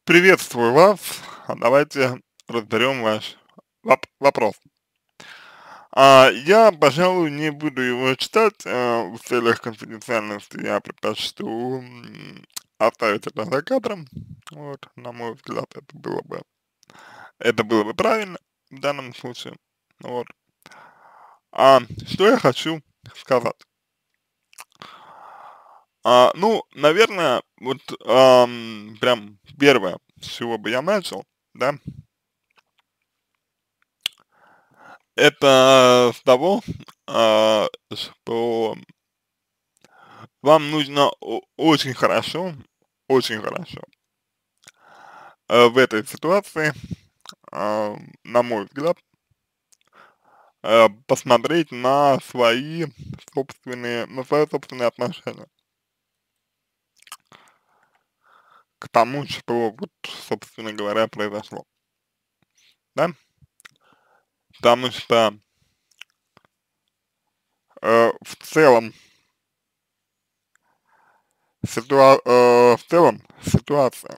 Приветствую вас. Давайте разберем ваш вопрос. Я, пожалуй, не буду его читать в целях конфиденциальности. Я предпочту оставить это за кадром. Вот, на мой взгляд, это было бы правильно в данном случае. Вот. Что я хочу сказать? Ну, наверное, вот прям первое, с чего бы я начал, да, это с того, что вам нужно очень хорошо в этой ситуации, на мой взгляд, посмотреть на свое собственное отношение к тому, что вот, собственно говоря, произошло, да? Потому что в целом, в целом ситуация,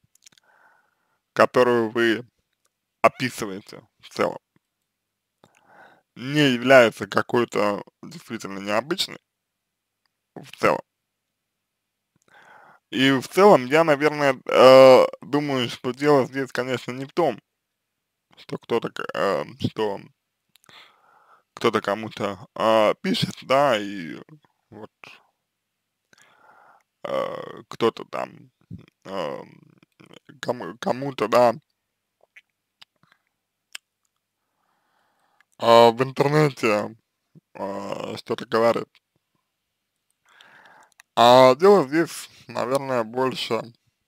которую вы описываете в целом, не является какой-то действительно необычной в целом. И в целом я, наверное, думаю, что дело здесь, конечно, не в том, что что кто-то кому-то пишет, да, и вот кто-то там э, кому-то, да, в интернете что-то говорит. А дело здесь, наверное, больше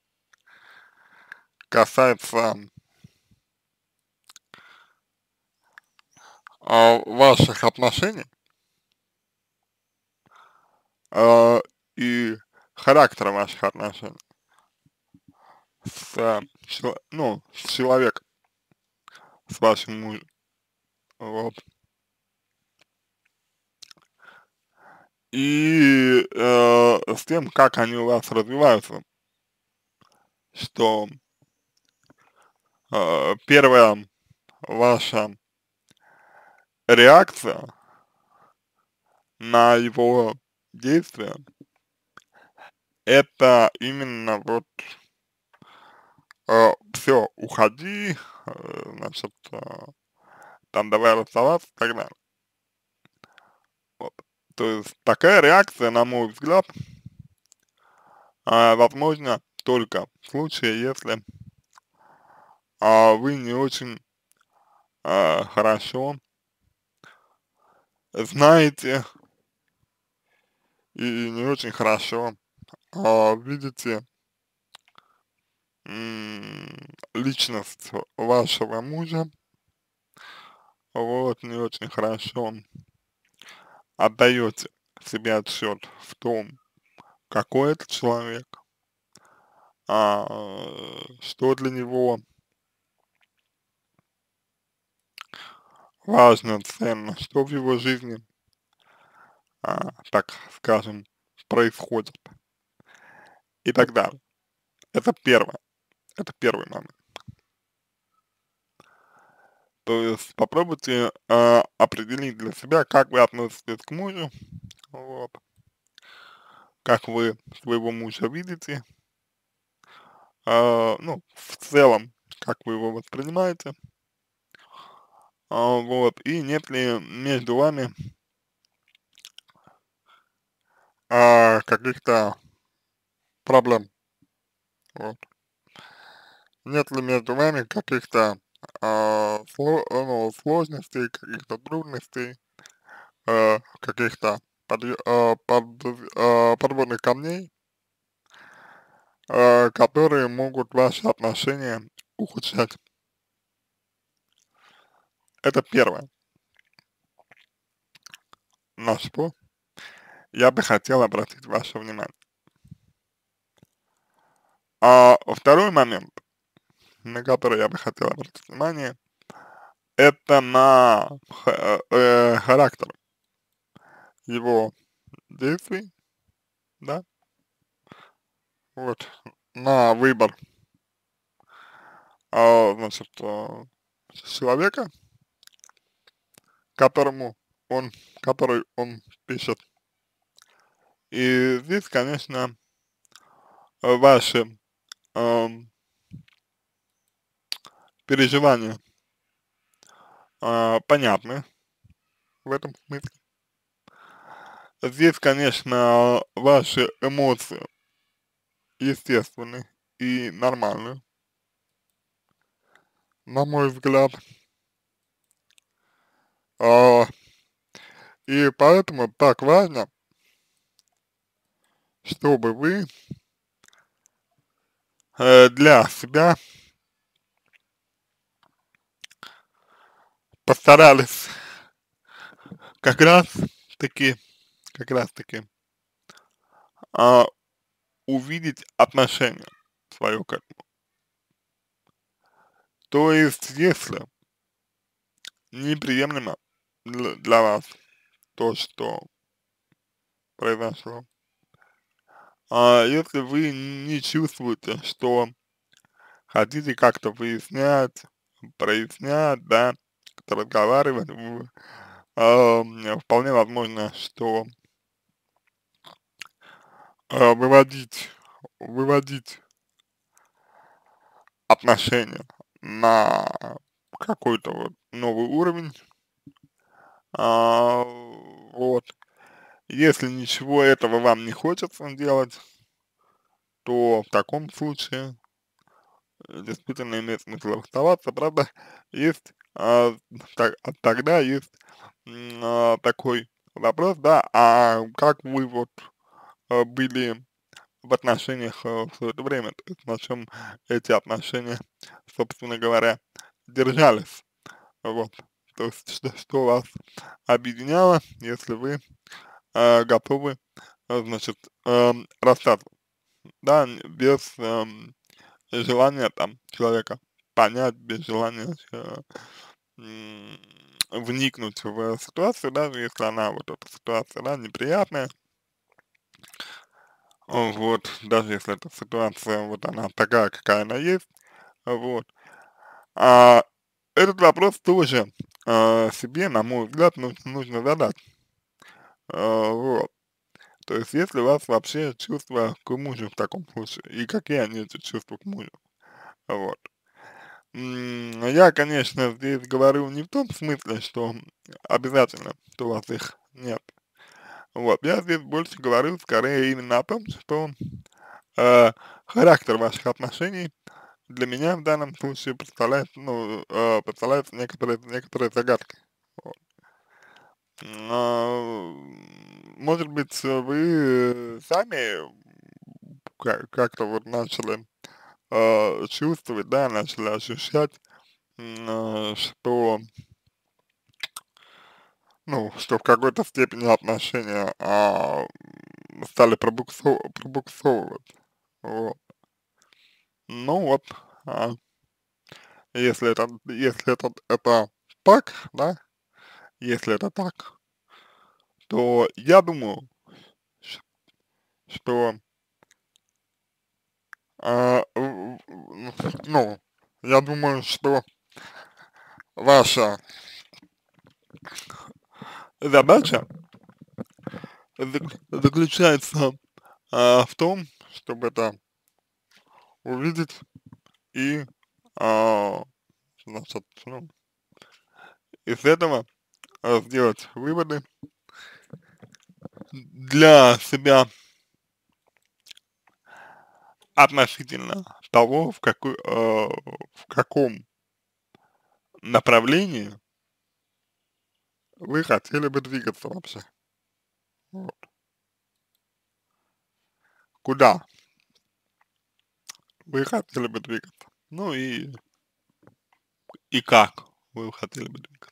касается ваших отношений а, и характера ваших отношений с человеком, с вашим мужем, вот. И с тем, как они у вас развиваются, что первая ваша реакция на его действия, это именно вот все, уходи, значит, там давай расставаться и так далее. Вот. То есть такая реакция, на мой взгляд, возможно только в случае, если вы не очень хорошо знаете и не очень хорошо видите личность вашего мужа, вот, не очень хорошо отдаете себе отчет в том, какой это человек, что для него важно, ценно, что в его жизни, так скажем, происходит и так далее. Это первое, это первый момент. То есть попробуйте определить для себя, как вы относитесь к мужу, вот, как вы своего мужа видите, ну, в целом, как вы его воспринимаете, вот, и нет ли между вами каких-то проблем, вот. Нет ли между вами каких-то сложностей, каких-то трудностей, каких-то подводных камней, которые могут ваши отношения ухудшать. Это первое, на что я бы хотел обратить ваше внимание. Второй момент, на который я бы хотел обратить внимание, это на характер его действий, да, вот, на выбор значит, человека, которому он, который он пишет. И здесь, конечно, ваши ам, переживания понятны в этом смысле. Здесь, конечно, ваши эмоции естественны и нормальны, на мой взгляд. А, и поэтому так важно, чтобы вы для себя постарались как раз таки, как раз таки а, увидеть отношение свое к этому. То есть, если неприемлемо для вас то, что произошло, если вы не чувствуете, что хотите как-то выяснять, прояснять, да, как-то разговаривать, вполне возможно, что выводить, выводить отношения на какой-то вот новый уровень, а, вот. Если ничего этого вам не хочется делать, то в таком случае действительно имеет смысл оставаться. Правда, есть, тогда есть такой вопрос, да, а как вы вот были в отношениях все это время, то есть на чем эти отношения, собственно говоря, держались, вот. То есть что вас объединяло, если вы готовы, значит, расстаться, да, без желания там человека понять, без желания м, вникнуть в ситуацию, даже если она, вот эта ситуация, да, неприятная, вот, даже если эта ситуация, вот она такая, какая она есть, вот. А этот вопрос тоже себе, на мой взгляд, нужно задать, вот. То есть, есть ли у вас вообще чувства к мужу в таком случае, и какие они, эти чувства к мужу, вот. Я, конечно, здесь говорю не в том смысле, что обязательно, что у вас их нет. Вот, я здесь больше говорю скорее именно о том, что э, характер ваших отношений для меня в данном случае представляет, ну, представляется некоторые загадкой. Вот. Может быть, вы сами как-то вот начали чувствовать, да, начали ощущать, что, ну, что в какой-то степени отношения стали пробуксовывать. Вот. Ну вот, а, если это так, да, если это так, то я думаю, ш- что, ну, я думаю, что ваша задача заключается в том, чтобы это увидеть и, а, значит, ну, из этого сделать выводы для себя относительно того, в каком направлении вы хотели бы двигаться вообще. Вот. Куда вы хотели бы двигаться. Ну и как вы хотели бы двигаться.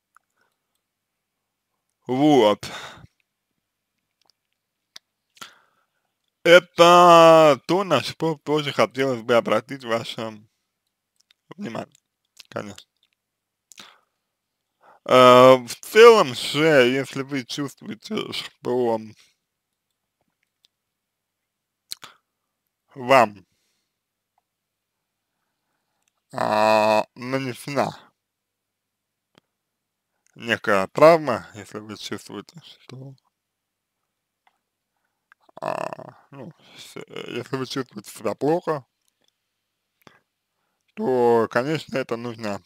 Вот. Это то, на что тоже хотелось бы обратить ваше внимание, конечно. В целом же, если вы чувствуете, что вам нанесена некая травма, если вы чувствуете, что, ну, если вы чувствуете себя плохо, то, конечно, это нужно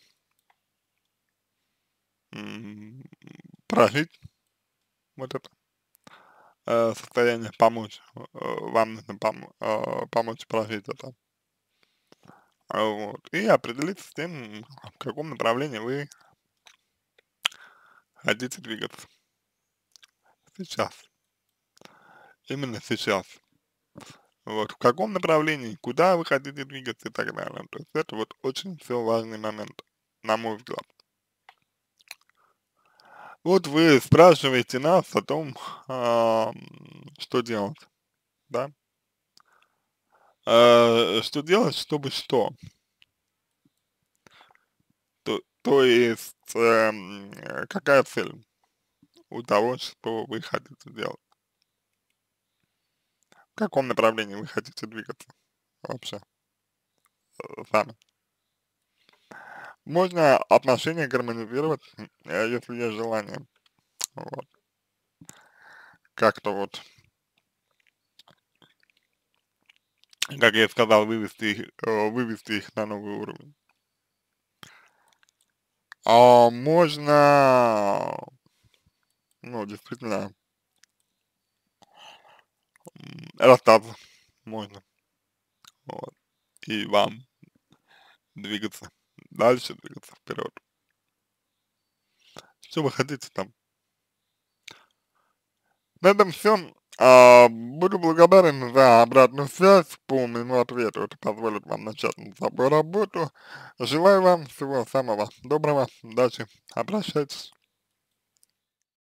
м, прожить, вот это состояние, вам нужно помочь прожить это. Вот, и определиться с тем, в каком направлении вы хотите двигаться сейчас, именно сейчас. Вот, в каком направлении, куда вы хотите двигаться и так далее. То есть это вот очень все важный момент, на мой взгляд. Вот вы спрашиваете нас о том, что делать, да? Что делать, чтобы что? То есть, какая цель у того, что вы хотите делать? В каком направлении вы хотите двигаться вообще сами? Можно отношения гармонизировать, если есть желание. Вот. Как-то вот, как я и сказал, вывести их на новый уровень. Можно, ну, действительно, расстаться можно, вот, и вам двигаться дальше, двигаться вперед. Что вы хотите там? На этом все. Буду благодарен за обратную связь по моему ответу. Это позволит вам начать над собой работу. Желаю вам всего самого доброго. Удачи. Обращайтесь.